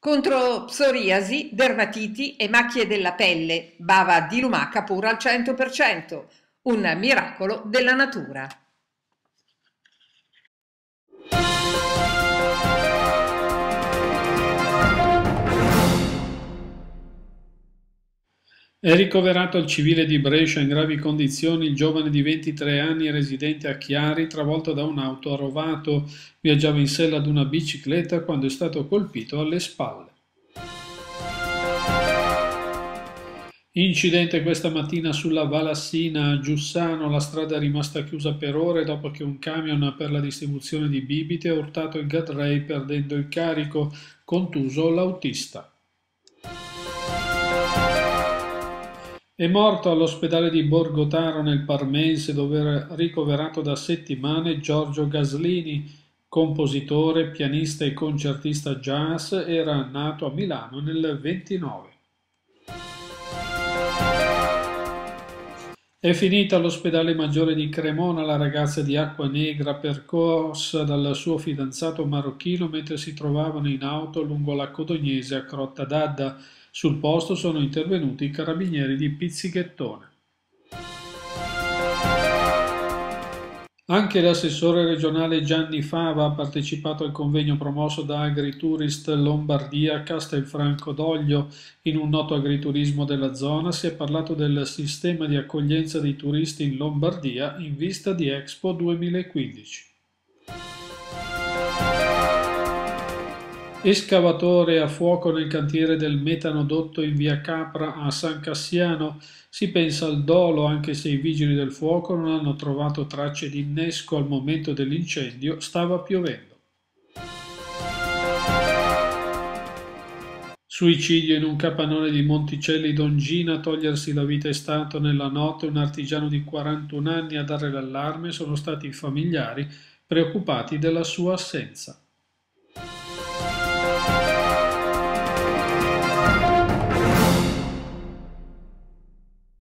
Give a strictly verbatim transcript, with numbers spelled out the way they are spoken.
Contro psoriasi, dermatiti e macchie della pelle, bava di lumaca pura al cento per cento, un miracolo della natura. È ricoverato al civile di Brescia in gravi condizioni il giovane di ventitré anni residente a Chiari, travolto da un'auto a rovato. Viaggiava in sella ad una bicicletta quando è stato colpito alle spalle. Incidente questa mattina sulla Valassina a Giussano, la strada è rimasta chiusa per ore dopo che un camion per la distribuzione di bibite ha urtato il guardrail perdendo il carico, contuso l'autista. È morto all'ospedale di Borgotaro nel Parmense, dove era ricoverato da settimane Giorgio Gaslini, compositore, pianista e concertista jazz, era nato a Milano nel ventinove. È finita all'ospedale maggiore di Cremona la ragazza di Acquanegra percossa dal suo fidanzato marocchino mentre si trovavano in auto lungo la Codognese a Crotta d'Adda. Sul posto sono intervenuti i carabinieri di Pizzighettone. Anche l'assessore regionale Gianni Fava ha partecipato al convegno promosso da Agritourist Lombardia a Castelfranco d'Oglio. In un noto agriturismo della zona si è parlato del sistema di accoglienza dei turisti in Lombardia in vista di Expo duemilaquindici. Escavatore a fuoco nel cantiere del metanodotto in via Capra a San Cassiano. Si pensa al dolo anche se i vigili del fuoco non hanno trovato tracce di innesco al momento dell'incendio, stava piovendo. Suicidio in un capannone di Monticelli Dongina, a togliersi la vita è stato nella notte un artigiano di quarantuno anni a dare l'allarme, sono stati i familiari preoccupati della sua assenza.